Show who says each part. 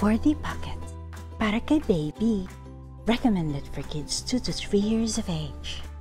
Speaker 1: 4D Pockets para kay baby. Recommended for kids 2 to 3 years of age.